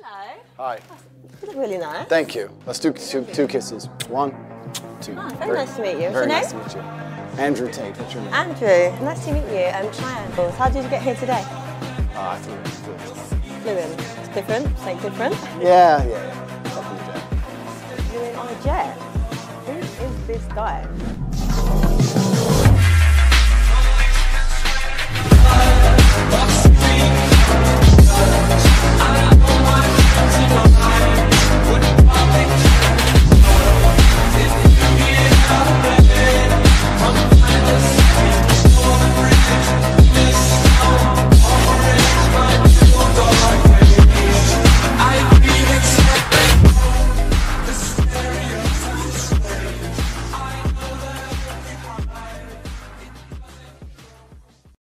Hello. Hi. You look really nice. Thank you. Let's do two kisses. 1, 2. Oh, very nice to meet you. What's Very your nice name? to meet you. Andrew Tate. What's your name? Andrew. Nice to meet you. Triangles. How did you get here today? I flew in. Flew in. It's different. Say different. Yeah. Up in the jet. Flew in on a jet. Who is this guy?